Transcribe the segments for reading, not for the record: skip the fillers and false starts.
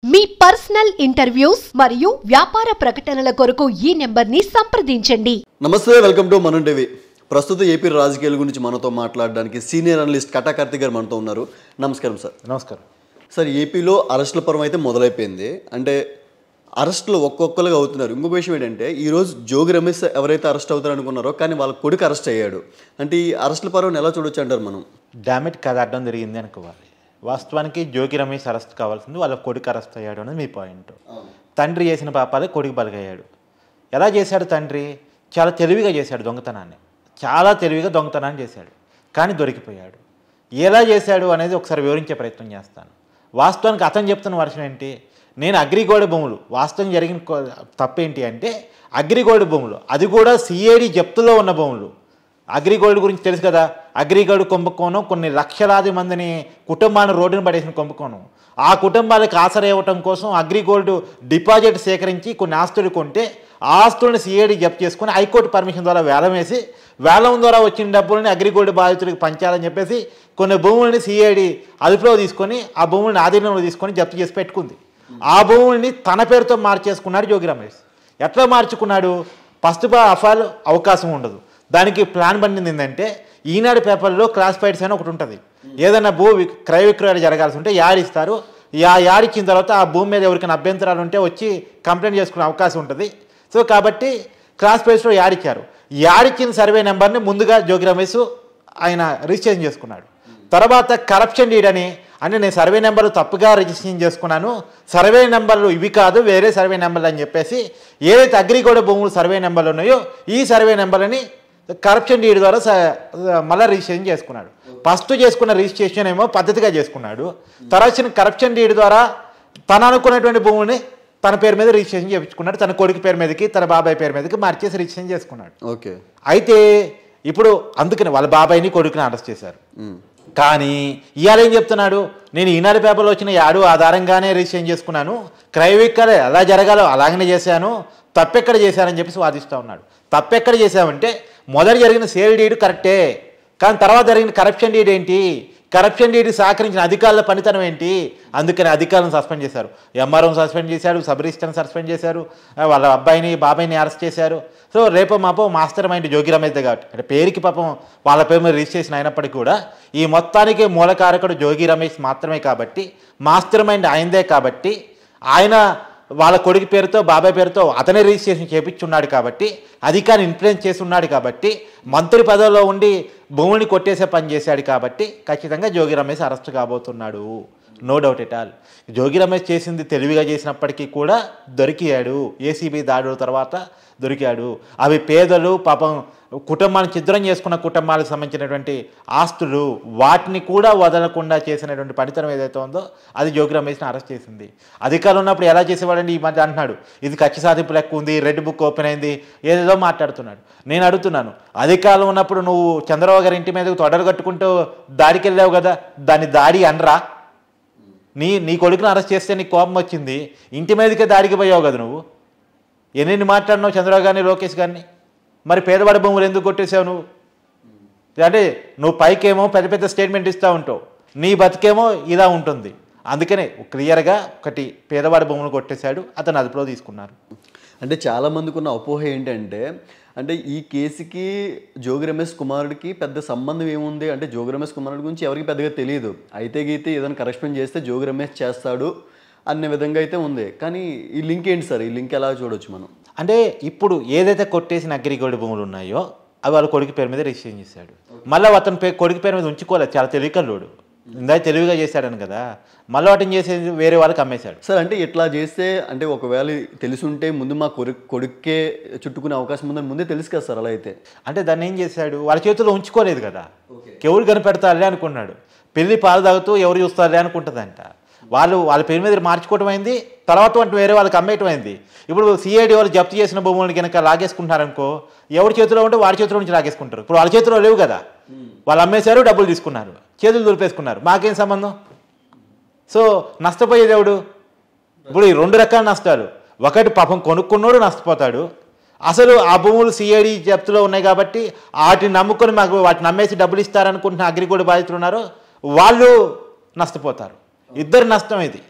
మీ personal interviews మరియు వ్యాపార ప్రకటనల కొరకు ఈ నెంబర్ని సంప్రదించండి. నమస్తే, వెల్కమ్ టు మనం టీవీ. ప్రస్తుతం ఏపీ రాజకీయాల గురించి మనతో మాట్లాడడానికి సీనియర్ అనలిస్ట్ కటా కార్తిక్ గారు మనతో ఉన్నారు. నమస్కారం సార్. నమస్కారం సార్, ఏపీలో అరెస్టుల పర్వం అయితే మొదలైపోయింది. అంటే అరెస్టులు ఒక్కొక్కరుగా అవుతున్నారు. ఇంకొక విషయం ఏంటంటే ఈరోజు జోగి రమేష్ ఎవరైతే అరెస్ట్ అవుతారు అనుకున్నారో కానీ వాళ్ళ కొడుకు అరెస్ట్ అయ్యాడు. అంటే ఈ అరెస్టుల పర్వం ఎలా చూడొచ్చు అంటారు మనం? డామేజ్ కథ అడ్డం జరిగింది అనుకోవాలి. వాస్తవానికి జోగి రమేష్ అరెస్ట్ కావాల్సింది, వాళ్ళ కొడుకు అరెస్ట్ అయ్యాడు అనేది మీ పాయింట్. తండ్రి చేసిన పాపాలే కొడుకు బలిగయ్యాడు. ఎలా చేశాడు తండ్రి? చాలా తెలివిగా చేశాడు దొంగతనాన్ని. చాలా తెలివిగా దొంగతనాన్ని చేశాడు, కానీ దొరికిపోయాడు. ఎలా చేశాడు అనేది ఒకసారి వివరించే ప్రయత్నం చేస్తాను. వాస్తవానికి అతను చెప్తున్న వర్షం ఏంటి? నేను అగ్రిగోల్డ్ భూములు, వాస్తవం జరిగిన తప్పేంటి అంటే అగ్రిగోల్డ్ భూములు, అది కూడా సిఐడి జప్తులో ఉన్న భూములు. అగ్రిగోల్డ్ గురించి తెలుసు కదా, అగ్రిగోల్డ్ కుంభకోణం కొన్ని లక్షలాది మందిని కుటుంబాన్ని రోడ్డును పడేసిన కుంభకోణం. ఆ కుటుంబాలకు ఆసరా ఇవ్వటం కోసం అగ్రిగోల్డ్ డిపాజిట్ సేకరించి కొన్ని ఆస్తులు కొంటే ఆ ఆస్తులను సిఐడి జప్తు చేసుకుని హైకోర్టు పర్మిషన్ ద్వారా వేలం వేసి వేలం ద్వారా వచ్చిన డబ్బులని అగ్రిగోల్డ్ బాధితులకు పంచాలని చెప్పేసి కొన్ని భూములని సిఐడి అదుపులో తీసుకొని ఆ భూములని ఆధీనంలో తీసుకొని జప్తు చేసి పెట్టుకుంది. ఆ భూముల్ని తన పేరుతో మార్చేసుకున్నాడు జోగి రమేష్. ఎట్లా మార్చుకున్నాడు? ఫస్ట్ అఫాల్ అవకాశం ఉండదు. దానికి ప్లాన్ పండింది ఏంటంటే, ఈనాడు పేపర్లో క్లాసిఫైడ్స్ అని ఒకటి ఉంటుంది. ఏదైనా క్రయ విక్రయాలు జరగాల్సి ఉంటే యాడ్ ఇస్తారు. యాడ్ ఇచ్చిన తర్వాత ఆ భూమి మీద ఎవరికైనా అభ్యంతరాలు ఉంటే వచ్చి కంప్లైంట్ చేసుకునే అవకాశం ఉంటుంది. సో కాబట్టి క్లాసిఫైడ్స్లో యాడ్ ఇచ్చారు. యాడ్ ఇచ్చిన సర్వే నెంబర్ని ముందుగా జోగి రమేష్ ఆయన రిజిస్ట్రేషన్ చేసుకున్నాడు. తర్వాత కరప్షన్ డీడ్ అని, అంటే నేను సర్వే నెంబర్లు తప్పుగా రిజిస్ట్రేషన్ చేసుకున్నాను, సర్వే నెంబర్లు ఇవి కాదు వేరే సర్వే నెంబర్లు అని చెప్పేసి ఏదైతే అగ్రిగోల్డ్ భూములు సర్వే నెంబర్లు ఉన్నాయో ఈ సర్వే నెంబర్లని కరప్షన్ డీడ్ ద్వారా మళ్ళీ రిజిస్ట్రేషన్ చేసుకున్నాడు. ఫస్ట్ చేసుకున్న రిజిస్ట్రేషన్ ఏమో పద్ధతిగా చేసుకున్నాడు. తర్వాత కరప్షన్ డీడ్ ద్వారా తను అనుకున్నటువంటి భూముల్ని తన పేరు మీద రిజిస్ట్రేషన్ చేయించుకున్నాడు. తన కొడుకు పేరు మీదకి తన బాబాయ్ పేరు మీదకి మార్చేసి రిజిస్ట్రేషన్ చేసుకున్నాడు. ఓకే. అయితే ఇప్పుడు అందుకని వాళ్ళ బాబాయిని కొడుకుని అరెస్ట్ చేశారు. కానీ ఇవాళ ఏం చెప్తున్నాడు? నేను ఈనాడు పేపర్లో వచ్చిన యాడు ఆధారంగానే రిజిస్ట్రేషన్ చేసుకున్నాను, క్రయ విక్రయాలు ఎలా జరగాలో అలాగనే చేశాను, తప్పెక్కడ చేశానని చెప్పేసి వాదిస్తూ ఉన్నాడు. తప్పెక్కడ చేశామంటే మొదటి జరిగిన సేల్ డీడ్ కరెక్టే, కానీ తర్వాత జరిగిన కరప్షన్ డీడ్ ఏంటి? కరప్షన్ డీడ్ సహకరించిన అధికారుల పనితనం ఏంటి? అందుకని అధికారులను సస్పెండ్ చేశారు. ఎంఆర్ఓని సస్పెండ్ చేశారు, సబ్ రిజిస్టర్ని సస్పెండ్ చేశారు, వాళ్ళ అబ్బాయిని బాబాయిని అరెస్ట్ చేశారు. సో రేపు మాపో మాస్టర్ మైండ్ జోగి రమేష్ కాబట్టి, అంటే పేరుకి పాపం వాళ్ళ పేరు మీద రిజిస్ట్రేషన్ అయినప్పటికీ కూడా ఈ మొత్తానికి మూలకారకుడు జోగి రమేష్ మాత్రమే కాబట్టి, మాస్టర్ మైండ్ ఆయనదే కాబట్టి, ఆయన వాళ్ళ కొడుకు పేరుతో బాబాయ్ పేరుతో అతనే రిజిస్ట్రేషన్ చేయించున్నాడు కాబట్టి, అధికారిని ఇన్ఫ్లుయెన్స్ చేసి ఉన్నాడు కాబట్టి, మంత్రి పదవిలో ఉండి భూముల్ని కొట్టేసే పని చేశాడు కాబట్టి ఖచ్చితంగా జోగి రమేష్ అరెస్ట్ కాబోతున్నాడు. No doubt at all. Jogi Ramesh చేసింది తెలివిగా చేసినప్పటికీ కూడా దొరికాడు. ఏసీబీ దాడుల తర్వాత దొరికాడు. అవి పేదలు పాపం కుటుంబాన్ని ఛిద్రం చేసుకున్న కుటుంబాలకు సంబంధించినటువంటి ఆస్తులు, వాటిని కూడా వదలకుండా చేసినటువంటి పనితనం ఏదైతే ఉందో అది జోగి రమేష్ని అరెస్ట్ చేసింది. అధికారులు ఉన్నప్పుడు ఎలా చేసేవాడండి? ఈ మధ్య అంటున్నాడు ఇది కక్ష సాధింపు లెక్క ఉంది, రెడ్ బుక్ ఓపెన్ అయింది, ఏదేదో మాట్లాడుతున్నాడు. నేను అడుగుతున్నాను, అధికారులు ఉన్నప్పుడు నువ్వు చంద్రబాబు గారి ఇంటి మీదకు తొడలు కట్టుకుంటూ దాడికి వెళ్ళావు కదా, దాన్ని దాడి అనరా? నీ కొడుకుని అరెస్ట్ చేస్తే నీకు కోపం వచ్చింది, ఇంటి మీదకే దాడికి పోయావు కదా నువ్వు. ఎన్ని మాట్లాడినావు చంద్రబాబు గారిని, లోకేష్ గారిని? మరి పేదవాడి భూములు ఎందుకు కొట్టేసావు నువ్వు? అంటే నువ్వు పైకేమో పెద్ద పెద్ద స్టేట్మెంట్ ఇస్తూ ఉంటావు, నీ బతికేమో ఇలా ఉంటుంది. అందుకనే క్లియర్గా ఒకటి, పేదవాడి భూములు కొట్టేశాడు, అతను అదుపులో తీసుకున్నారు. అంటే చాలామందికి ఉన్న అపోహ ఏంటంటే, అంటే ఈ కేసుకి జోగి రమేష్ కుమారుడికి పెద్ద సంబంధం ఏముంది అంటే, జోగి రమేష్ కుమారుడి గురించి ఎవరికి పెద్దగా తెలియదు. అయితే గీతే ఏదైనా కరెక్షన్ చేస్తే జోగి రమేష్ చేస్తాడు అనే విధంగా అయితే ఉంది. కానీ ఈ లింక్ ఏంటి సార్? ఈ లింక్ ఎలా చూడవచ్చు మనం? అంటే ఇప్పుడు ఏదైతే కొట్టేసిన అగ్రిగోల్డ్ భూములు ఉన్నాయో అవి వాళ్ళ కొడుకు పేరు మీద రిజిస్ట్రేషన్ చేశాడు. మళ్ళీ అతని కొడుకు పేరు మీద ఉంచుకోలేదు, చాలా తెలివికల్లోడు, ఇందాక తెలివిగా చేశాడని కదా, మళ్ళీ వాటిని చేసేది వేరే వాళ్ళకి అమ్మేశాడు. సార్ అంటే ఇట్లా చేస్తే అంటే ఒకవేళ తెలుసుంటే ముందు మా కొడుక్కే చుట్టుకునే అవకాశం ఉందని ముందే తెలుసు కదా సార్? అలా అయితే అంటే దాన్ని ఏం చేశాడు? వాళ్ళ చేతుల్లో ఉంచుకోలేదు కదా, ఎవరు కనిపెడతారులే అనుకున్నాడు. పెళ్లి పాలు తాగుతూ ఎవరు చూస్తారులే అనుకుంటుందంట. వాళ్ళ పేరు మీద మార్చుకోవటం అయింది, తర్వాత వంటి వేరే వాళ్ళకి అమ్మేయటం అయింది. ఇప్పుడు సిఐడి వాళ్ళు జప్తు చేసిన భూములను కనుక లాగేసుకుంటారనుకో, ఎవరి చేతిలో ఉంటే వాడి చేతిలో నుంచి లాగేసుకుంటారు. ఇప్పుడు వాళ్ళ చేతిలో లేవు కదా, వాళ్ళు అమ్మేశారు, డబ్బులు తీసుకున్నారు, చేతులు దులిపేసుకున్నారు, మాకేం సంబంధం? సో నష్టపోయేది ఎవడు? ఇప్పుడు ఈ రెండు రకాల నష్టాలు. ఒకటి పాపం కొనుక్కున్నోడు నష్టపోతాడు, అసలు ఆ భూములు సిఐడి జప్తులో ఉన్నాయి కాబట్టి వాటిని నమ్ముకొని మాకు వాటిని అమ్మేసి డబ్బులు ఇస్తారనుకుంటున్న అగ్రిగోల్డ్ బాధితులు ఉన్నారో వాళ్ళు నష్టపోతారు. ఇద్దరు నష్టం ఇది.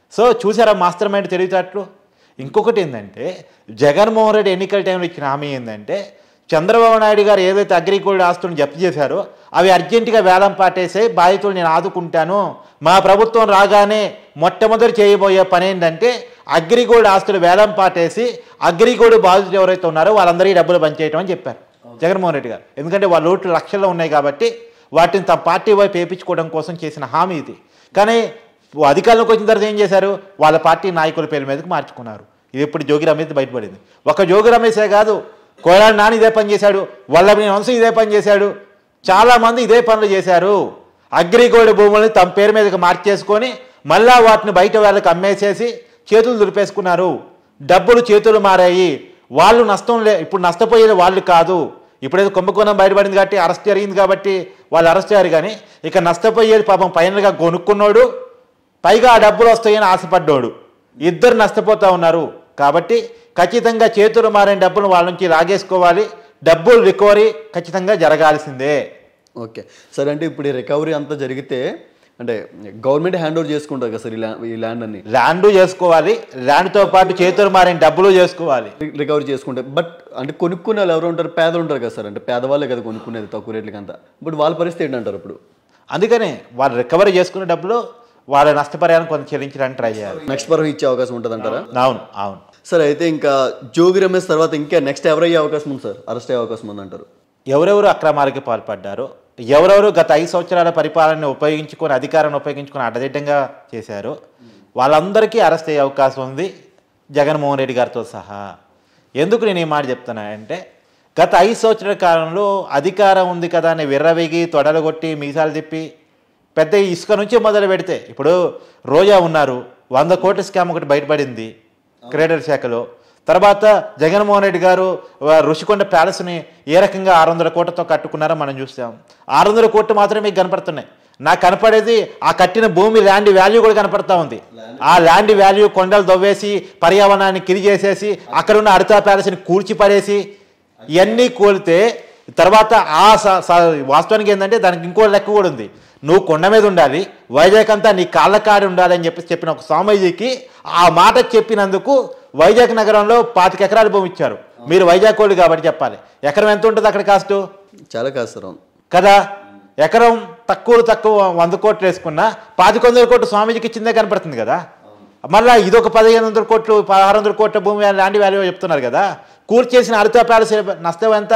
సో చూసారా మాస్టర్ మైండ్ తెలివితేటలు. ఇంకొకటి ఏంటంటే జగన్మోహన్ రెడ్డి ఎన్నికల టైంలో ఇచ్చిన హామీ ఏంటంటే చంద్రబాబు నాయుడు గారు ఏదైతే అగ్రిగోల్డ్ ఆస్తులను జప్తు చేశారో అవి అర్జెంటుగా వేలం పాటేసే బాధితులు నేను ఆదుకుంటాను, మా ప్రభుత్వం రాగానే మొట్టమొదటి చేయబోయే పని ఏంటంటే అగ్రిగోల్డ్ ఆస్తులు వేలం పాటేసి అగ్రిగోల్డ్ బాధితులు ఎవరైతే ఉన్నారో వాళ్ళందరికీ డబ్బులు పంచేయటం అని చెప్పారు జగన్మోహన్ రెడ్డి గారు. ఎందుకంటే వాళ్ళ ఓట్లు లక్షల్లో ఉన్నాయి కాబట్టి వాటిని తమ పార్టీ వైపు వేయించుకోవడం కోసం చేసిన హామీ ఇది. కానీ అధికారంలోకి వచ్చిన తర్వాత ఏం చేశారు, వాళ్ళ పార్టీ నాయకుల పేరు మీదకి మార్చుకున్నారు. ఇది ఇప్పుడు జోగి రమేష్ బయటపడింది. ఒక జోగి రమేషే కాదు, కోలాడి నాని ఇదే పని చేశాడు, వల్లభనేని వంశీ ఇదే పని చేశాడు, చాలామంది ఇదే పనులు చేశారు. అగ్రిగోల్డ్ భూముల్ని తమ పేరు మీదకి మార్చేసుకొని మళ్ళా వాటిని బయట వాళ్ళకి అమ్మేసేసి చేతులు దులిపేసుకున్నారు. డబ్బులు చేతులు మారాయి. వాళ్ళు ఇప్పుడు నష్టపోయేది వాళ్ళు కాదు. ఇప్పుడేదో కుంభకోణం బయటపడింది కాబట్టి అరెస్ట్ జరిగింది కాబట్టి వాళ్ళు అరెస్ట్ అయ్యారు. కానీ ఇక నష్టపోయేది పాపం ఫైనల్గా కొనుక్కున్నాడు, పైగా ఆ డబ్బులు వస్తాయని ఆశపడ్డాడు. ఇద్దరు నష్టపోతూ ఉన్నారు. కాబట్టి ఖచ్చితంగా చేతులు మారిన డబ్బులు వాళ్ళ నుంచి లాగేసుకోవాలి. డబ్బులు రికవరీ ఖచ్చితంగా జరగాల్సిందే. ఓకే సరే, అంటే ఇప్పుడు ఈ రికవరీ అంతా జరిగితే అంటే గవర్నమెంట్ హ్యాండ్ ఓవర్ చేసుకుంటారు కదా సార్ ఈ ల్యాండ్ అన్ని? ల్యాండ్ చేసుకోవాలి, ల్యాండ్తో పాటు చేతులు మారిన డబ్బులు చేసుకోవాలి, రికవరీ చేసుకుంటే. బట్ అంటే కొనుక్కునే వాళ్ళు ఎవరు ఉంటారు? పేదలు ఉంటారు కదా సార్, అంటే పేదవాళ్ళే కదా కొనుక్కునేది తక్కువ రేట్లకి అంతా. ఇప్పుడు వాళ్ళ పరిస్థితి ఏంటంటారు ఇప్పుడు? అందుకనే వాళ్ళు రికవరీ చేసుకునే డబ్బులు వాళ్ళ నష్టపరిహారం కొంత చెల్లించడానికి ట్రై చేయాలి. నెక్స్ట్ పరం ఇచ్చే అవకాశం ఉంటుంది అంటారా? అవును అవును సార్. అయితే ఇంకా జోగి రమేష్ తర్వాత ఇంకా నెక్స్ట్ ఎవరయ్యే అవకాశం ఉంది సార్? అరెస్ట్ అయ్యే అవకాశం ఉంది అంటారు? ఎవరెవరు అక్రమాలకి పాల్పడ్డారో, ఎవరెవరు గత 5 సంవత్సరాల పరిపాలనను ఉపయోగించుకొని అధికారాన్ని ఉపయోగించుకొని అడ్డదిడ్డంగా చేశారో వాళ్ళందరికీ అరెస్ట్ అయ్యే అవకాశం ఉంది, జగన్మోహన్ రెడ్డి గారితో సహా. ఎందుకు నేను ఈ మాట చెప్తున్నానంటే గత 5 సంవత్సరాల కాలంలో అధికారం ఉంది కదా అని విర్రవేగి తొడలు కొట్టి మీసాలు తిప్పి పెద్ద ఇసుక నుంచి మొదలు పెడితే ఇప్పుడు రోజా ఉన్నారు, 100 కోట్ల స్కామ్ ఒకటి బయటపడింది క్రీడల శాఖలో. తర్వాత జగన్మోహన్ రెడ్డి గారు రుషికొండ ప్యాలెస్ని ఏ రకంగా 600 కోట్లతో కట్టుకున్నారో మనం చూసాం. 600 కోట్లు మాత్రమే మీకు కనపడుతున్నాయి. నాకు కనపడేది ఆ కట్టిన భూమి ల్యాండ్ వాల్యూ కూడా కనపడతా ఉంది. ఆ ల్యాండ్ వాల్యూ కొండలు దవ్వేసి పర్యావరణాన్ని కిలి చేసేసి అక్కడున్న అడితా ప్యాలెస్ని కూల్చిపడేసి ఇవన్నీ కూలితే తర్వాత వాస్తవానికి ఏంటంటే దానికి ఇంకో లెక్క కూడా ఉంది. నువ్వు కొండ మీద ఉండాలి, వైజాగ్ అంతా నీ కాళ్ళ కాడి ఉండాలి అని చెప్పిన ఒక స్వామీజీకి ఆ మాట చెప్పినందుకు వైజాగ్ నగరంలో 25 ఎకరాల భూమి ఇచ్చారు. మీరు వైజాగ్ వాళ్ళు కాబట్టి చెప్పాలి, ఎకరం ఎంత ఉంటుంది అక్కడ కాస్ట్? చాలా కాస్ట్ కదా. ఎకరం తక్కువ 100 కోట్లు వేసుకున్నా 1100 కోట్లు స్వామీజీకి ఇచ్చిందే కనపడుతుంది కదా. మళ్ళీ ఇదొక 1500 కోట్లు 1600 కోట్ల భూమి ల్యాండ్ వాల్యూ చెప్తున్నారు కదా. కూర్చేసిన అరితా ప్యాలెస్ నష్టం ఎంత?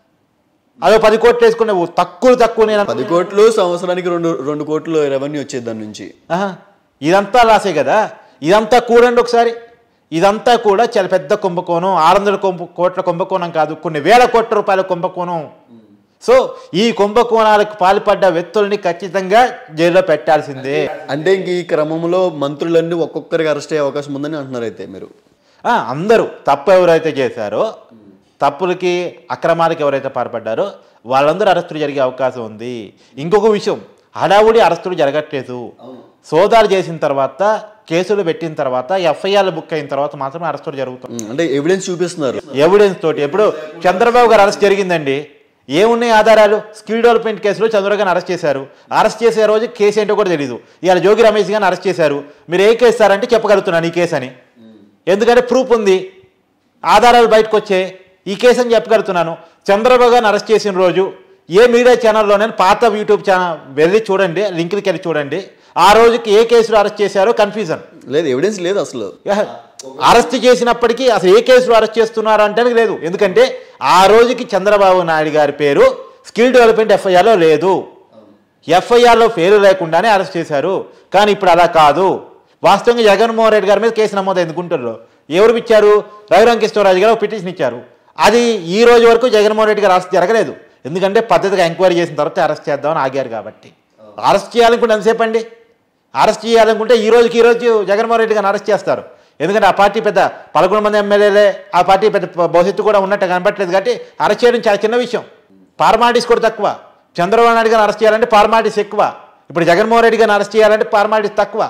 అదో 10 కోట్లు వేసుకునే తక్కువ నేను 10 కోట్లు సంవత్సరానికి 2 కోట్లు రెవెన్యూ వచ్చేది దాని నుంచి. ఇదంతా లాసే కదా. ఇదంతా కూడండి ఒకసారి. ఇదంతా కూడా చాలా పెద్ద కుంభకోణం. 600 కోట్ల కుంభకోణం కాదు, కొన్ని వేల కోట్ల రూపాయల కుంభకోణం. సో ఈ కుంభకోణాలకు పాల్పడ్డ వ్యక్తుల్ని ఖచ్చితంగా జైల్లో పెట్టాల్సిందే. అంటే ఇంక ఈ క్రమంలో మంత్రులన్నీ ఒక్కొక్కరికి అరెస్ట్ అయ్యే అవకాశం ఉందని అంటున్నారు అయితే మీరు? అందరూ తప్పు ఎవరైతే చేశారో, తప్పులకి అక్రమాలకి ఎవరైతే పాల్పడ్డారో వాళ్ళందరూ అరెస్టులు జరిగే అవకాశం ఉంది. ఇంకొక విషయం, హడావుడి అరెస్టులు జరగట్లేదు. సోదాలు చేసిన తర్వాత, కేసులు పెట్టిన తర్వాత, ఎఫ్ఐఆర్లు బుక్ అయిన తర్వాత మాత్రమే అరెస్టులు జరుగుతుంది. అంటే ఎవిడెన్స్ చూపిస్తున్నారు. ఎవిడెన్స్ తోటి. ఎప్పుడు చంద్రబాబు గారు అరెస్ట్ జరిగిందండి, ఏమున్నాయి ఆధారాలు? స్కిల్ డెవలప్మెంట్ కేసులో చంద్రబాబు గారిని అరెస్ట్ చేశారు. అరెస్ట్ చేసే రోజు కేసు ఏంటో కూడా తెలియదు. ఇవాళ జోగి రమేష్ గారిని అరెస్ట్ చేశారు. మీరు ఏ కేసు సార్ అంటే చెప్పగలుగుతున్నాను ఈ కేసు అని, ఎందుకంటే ప్రూఫ్ ఉంది, ఆధారాలు బయటకు వచ్చే ఈ కేసు అని చెప్పగలుగుతున్నాను. చంద్రబాబు గారిని అరెస్ట్ చేసిన రోజు ఏ మీడియా ఛానల్లోనే పాత యూట్యూబ్ ఛానల్ వెళ్ళి చూడండి, లింక్కి వెళ్ళి చూడండి. ఆ రోజుకి ఏ కేసులో అరెస్ట్ చేశారో కన్ఫ్యూజన్ లేదు, ఎవిడెన్స్ లేదు అసలు. అరెస్ట్ చేసినప్పటికీ అసలు ఏ కేసులో అరెస్ట్ చేస్తున్నారు అంటే లేదు. ఎందుకంటే ఆ రోజుకి చంద్రబాబు నాయుడు గారి పేరు స్కిల్ డెవలప్మెంట్ ఎఫ్ఐఆర్లో లేదు. ఎఫ్ఐఆర్లో పేరు లేకుండానే అరెస్ట్ చేశారు. కానీ ఇప్పుడు అలా కాదు. వాస్తవంగా జగన్మోహన్ రెడ్డి గారి మీద కేసు నమోదు ఎందుకుంటారు? ఎవరు ఇచ్చారు? రఘురామకృష్ణరాజు గారు పిటిషన్ ఇచ్చారు. అది ఈ రోజు వరకు జగన్మోహన్ రెడ్డి గారు అరెస్ట్ జరగలేదు. ఎందుకంటే పద్ధతిగా ఎంక్వైరీ చేసిన తర్వాత అరెస్ట్ చేద్దామని ఆగారు కాబట్టి. అరెస్ట్ చేయాలనుకుంటే ఎంతసేపు అండి? అరెస్ట్ చేయాలనుకుంటే ఈ రోజు జగన్మోహన్ రెడ్డి గారిని అరెస్ట్ చేస్తారు. ఎందుకంటే ఆ పార్టీ పెద్ద 11 మంది ఎమ్మెల్యేలే, ఆ పార్టీ పెద్ద భవిష్యత్తు కూడా ఉన్నట్టు కనపట్లేదు. కాబట్టి అరెస్ట్ చేయడం చాలా చిన్న విషయం. ఫార్మాలిటీస్ కూడా తక్కువ. చంద్రబాబు నాయుడు గారిని అరెస్ట్ చేయాలంటే ఫార్మాలిటీస్ ఎక్కువ. ఇప్పుడు జగన్మోహన్ రెడ్డి గారిని అరెస్ట్ చేయాలంటే ఫార్మాలిటీస్ తక్కువ.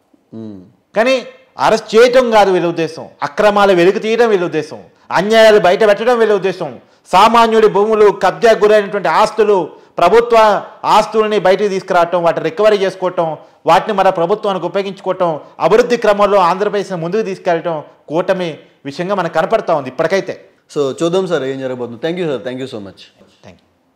కానీ అరెస్ట్ చేయటం కాదు వీళ్ళ ఉద్దేశం, అక్రమాలు వెలుగు తీయడం వీళ్ళ ఉద్దేశం, అన్యాయాలు బయట పెట్టడం వీళ్ళ ఉద్దేశం, సామాన్యుడి భూములు, కబ్జా గురైనటువంటి ఆస్తులు ప్రభుత్వ ఆస్తుల్ని బయటికి తీసుకురావటం, వాటిని రికవరీ చేసుకోవటం, వాటిని మన ప్రభుత్వానికి ఉపయోగించుకోవటం, అభివృద్ధి క్రమంలో ఆంధ్రప్రదేశ్ని ముందుకు తీసుకెళ్ళటం కూటమి విషయంగా మనకు కనపడతా ఉంది ఇప్పటికైతే. సో చూద్దాం సార్ ఏం జరగబోతుంది. Thank you sir, thank you so much.